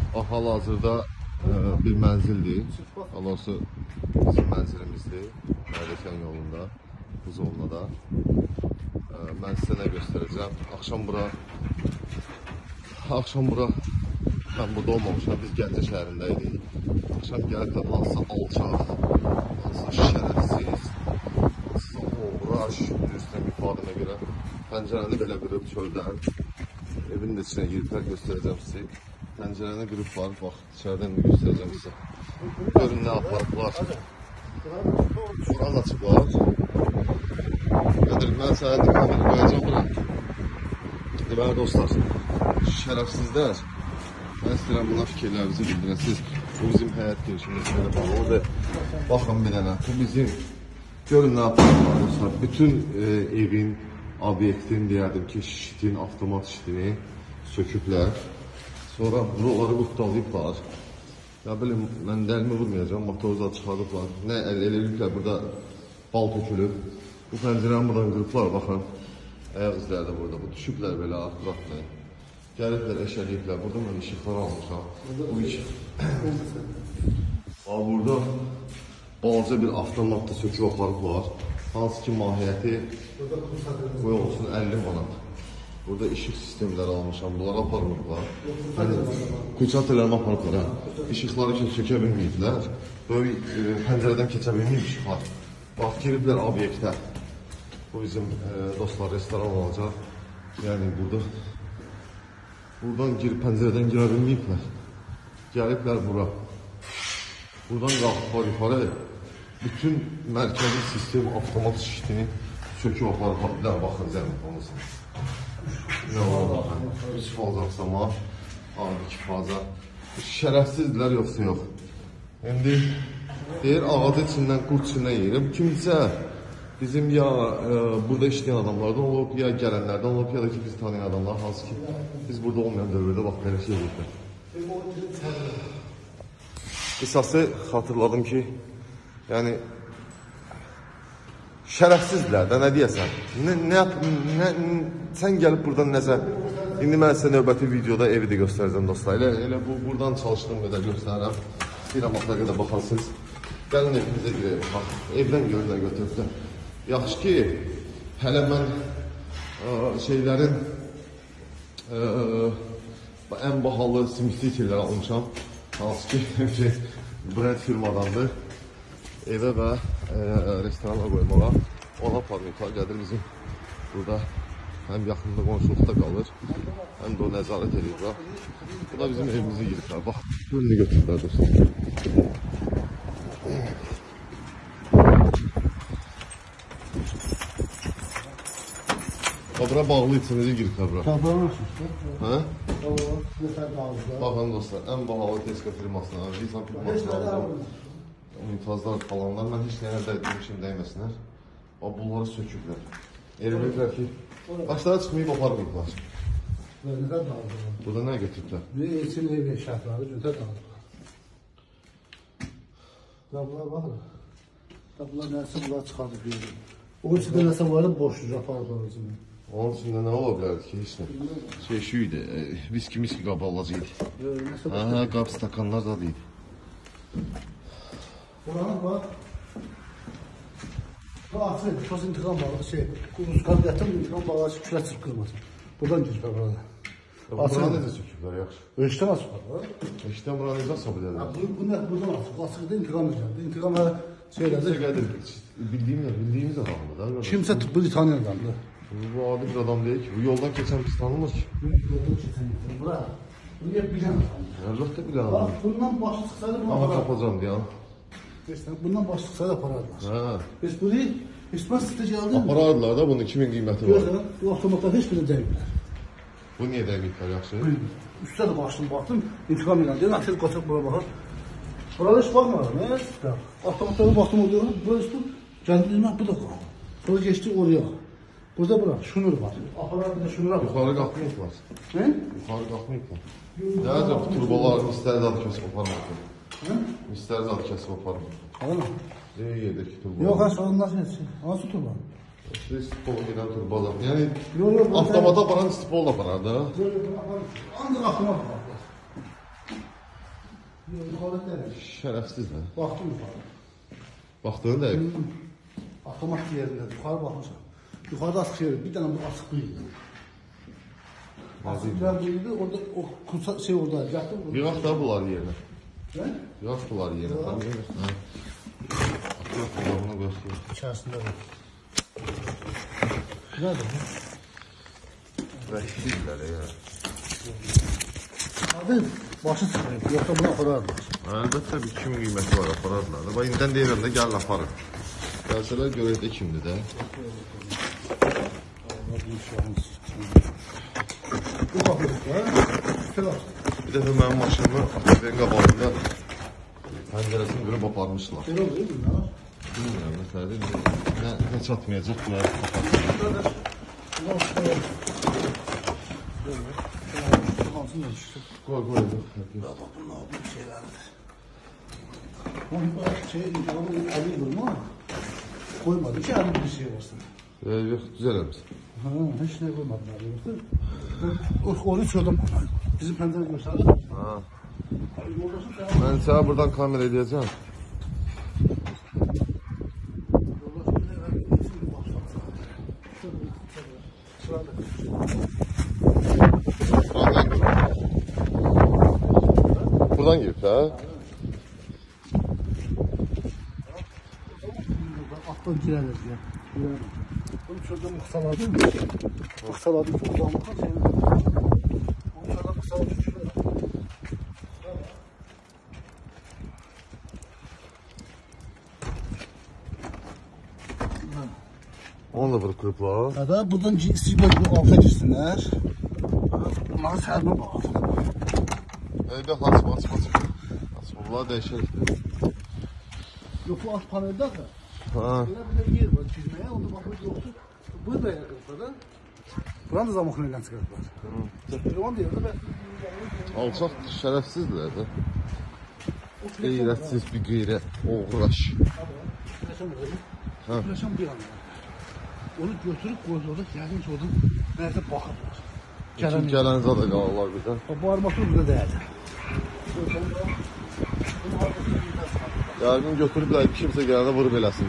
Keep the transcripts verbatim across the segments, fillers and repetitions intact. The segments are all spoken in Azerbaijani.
hal-hazırda e, bir mənzildir. Doğrusu bizim mənzilimizdir. Mərdəkən yolunda, Buzovlada. E, mən sizə nə göstərəcəm? Axşam bura, axşam bura, mən burada olmamışam, biz Gəncə şəhərindəydik. Axşam gəlib hansısa alçaq, hansısa şərəfsiz, hansısa uğraş, üstünə ifadəmə görə pəncərəni belə qırıb çöldən. Evin də içinə giriblər, göstərəcəm sizə. Pəncərəni qırıb var, bax, içərdən də göstərəcəm sizə. Görün nə aparıblar. Şuran açıblar. Qədir, mən sənə kamera qoyacam bura. Deməli dostlar, şərəfsizlər, mən istəyirəm buna fikirlərinizi bildirəsiniz. Bu bizim həyat girişimiz belə bağlıdır. Baxın bir dənə, bu bizim, görün nə aparıblar dostlar. Bütün e, evin, obyektin, deyərdim ki, şitin, avtomat şitini söküblər. Sonra buraları qutdalayıblar. Ya bilim, mən dəlimi vurmayacağım, motoruza çıxardıblar. Nə eləyiblər, burada bal tökülüb. Bu pəncərəni buradan qırıblar, baxın. Ayaq izləri də burada, bu düşüblər belə, bırakmayın. Gəliblər, eşəliyiblər. Burada mən işıqlar almışam. Bu işıq. Burada balaca bir avtomatda söküb aparıblar. Hansı ki mahiyyəti qoy olsun əlli manat. Burada işıq sistemləri almışam, bunları aparmırlar. Yəni, kuyçatələrimi aparıblar, hə. İşıqları ki, sökə bilməyiblər. Böyük e, pəncərədən keçə bilməyib işıqlar. Bax, giriblər obyektə. Bu bizim e, dostlar restoran olacaq. Yəni, burada buradan girib, pəncərədən girə bilməyiblər. Gəliblər bura. Buradan qalxıblar yuxarı. Bütün mərkəzi sistem, avtomat şitini söküb aparıblar. Baxın, zəmin olmasın. Nə var? üç faz aksama, abi iki faza. Şərəfsizdirlər, yoxsa yox. İndi deyir, ağacı içindən, qurt içindən yerim. Kimsə bizim ya e, burada işləyən adamlardan olub, ya gələnlərdən olub, ya da ki biz tanıyan adamlar, hansı ki biz burada olmayan dövrdə bax, belə şey ediblər. Qısası xatırladım ki, yəni şərəfsizdirlər də, nə deyəsən? Nə, nə, nə, sən gəlib buradan nəsə, indi mən sizə növbəti videoda evi də göstərəcəm dostlar. Elə, elə bu, buradan çalışdığım qədər göstərirəm. Bir amaqla qədər baxarsınız. Gəlin evimizə girəyim, bax, evdən görürlər, götürürlər. Yaxşı ki, hələ mən ə, şeylərin ə, ən bahalı simisitirləri almışam. Hansı ki, brand firmadandır. Evə və e, restorana qoymağa ona aparmayıqlar, gəlir bizim burada həm yaxında qonşuluqda qalır, həm də o nəzarət edirlər. Bu da bizim evimizi giriblər, bax, önünü götürürlər dostlar. Bura bağlı içinizi giriblər bura. Hə? Baxın dostlar, ən bahalı Tesco firmasına, Rizan firmasına aldım. İmtazlar falanlar, mən heç nəyənə dəymişim dəyməsinlər. Bunları söküblər. Erməklər ki, başlara çıxmayıb aparmayıblar. Burada nə götürüblər? Bir için ev eşyaları götür dağıdıblar. Bunlar baxın. Bunlar nəsə bunlar çıxardıp verir. O içində nəsə var da boşluca aparıblar özünü. Onun içində nə ola bilərdi ki, heç nə? Şey şu idi, viski-miski qabı alacaqdı. Hə, qab stakanlar da deyildi. Buranın var. Bu açıq, toz intiqam balığı şey, Ruskal yatım intiqam balığı külə çırpılmasın. Buradan giriblər burada. Buranı necə söküblər, yaxşı? Ölçdən açıq var. Ölçdən buranı necə asab edərlər? Bu buradan açıq, açıqda intiqam edərdi. İntiqam hələ şeylərdə... Bildiyimlə, bildiyimiz adamdır da. Kimsə bunu tanıyan adamdır. Bu adi bir adam deyil ki, bu yoldan keçən biz tanımır ki. Yoldan keçən bura. Buraya bilən adamdır. Əlbəttə bilən adam. Bax, bundan başı çıxsaydı bunu apararlar. Ama kapacam deyən. Bundan başı çıxsaydı apararlar. Hə. Biz bunu İspat sitə gəldi. Apararlar da bunun kimin qiyməti var? Görürsən, bu avtomatlar heç biri dəymir. Bu niyə dəyməklər yaxşı? Üstə də başdım, baxdım, intiqam ilə. Deyən, atel qaçaq bura baxır. Burada heç baxmıram, nə? Avtomatlara baxdım, oluyor. Burada üstü, gəldim, bu da qaldı. Sonra geçdi oraya. Burada bura, şunur var. Aparat bir də şunura var. Yuxarı qalxmayıblar. Nə? Yuxarı qalxmayıblar. Nədir bu turbalar, mistəri zadı kəsib aparmaqdır. Nə? Mistəri zadı kəsib aparmaqdır. Ana. Deyək yerdəki turbalar. Yox, ha, sonra nasıl etsin? Hansı turba? İstipol gedən turbalar. Yəni, Yox, yox. avtomata aparan istipol da aparar da. Yox, yox, aparır. Ancaq avtomat aparır. Yukarı değil. Şərəfsiz də. Baktım yukarı. Baxdığın dəqiq. Avtomatik yerinde. Yukarı bakmışım. Yukarıda asık yer. Bir tane bu asık buydu. Asık bir buydu. Orada o kusa şey orada. Yaktım. Yığaq da bunlar yerinə. Ne? Yığaq bunlar yerinə. Tamam, görürsən. Yox, bunu göstər. İçerisinde var. Nerede bu? Vəhşidirlər ya. Abi başı sıkıyım. Yoksa bunu apararlar. Əlbəttə bir kimi qiyməti var, apararlar. Bax, indidən deyirəm də, gəlin aparın. Gəlsələr görək də kimdir də. Bu bakıyoruz ya. Selam. Bir dəfə mənim maşınımı akademinin qabağında pəncərəsini qırıb aparmışlar. Selam değil mi ya? Bilmirəm, məsələdir. Nə, nə çatmayacaq bunlar. Kardeş. Ulan şuraya. Kalsın da işte. Qoy, qoy. Ya bak bunlar bu şeylerdir. Onu şey, onu alayım ama koymadı ki ayrı bir şey varsın. Ee, yox, düzələmsin. Ha, hiç ne koymadım abi yoksa. O, onu çözdüm. Bizim pencere gösterdi. Ha. Abi yoldasın sen. Mən sənə buradan kamera edəcəm. Yoldasın bir de ben gitsin bir baksana. Şöyle bir sırada. Buradan girib də. Attan girerler ya. Girerler. Bunu çözdüm kısaladım. Kısaladım. Buradan bakın senin. Onu çözdüm kısaladım. Onu da vurup qırıblar. Ya da buradan isteyip alta girsinler. Bunların sərmə bax. Evdə açma, açma, açma. Açma, bunlar dəyişək. Yok bu alt panelde de. Ha. Burada bir de yer var çizmeye. Onda bakıyoruz yoktu. Bu da yakınsa da. Buranın da zamakını ile çıkarttılar. Zaman da yerde ben. Alçaq şərəfsizdirlər də. Qeyrətsiz bir qeyrət, oğraş. Ha. Flaşan bir anda. Onu götürüp koydular. Gelmiş orada. Nerede bakırlar. Kim gələn zada qalırlar bizdən. Bu armatür burada değerli. Yarın götürüblər, kimsə gələndə vurub eləsin.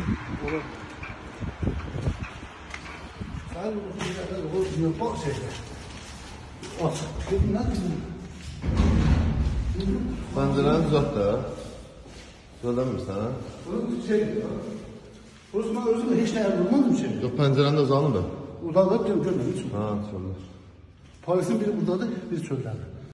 Sen o bak şeyde. Açık. Ne dedin? Pəncərəni düzət də. Düzədəmirsən, hə? Burası şey ya. Burası ben özüm hiç ne yapılmaz bir şey. Yox, pəncərəni də uzanır da. Uzanıp görmedim. Ha, söylər. Polisin biri buradadır, biri çöldədir.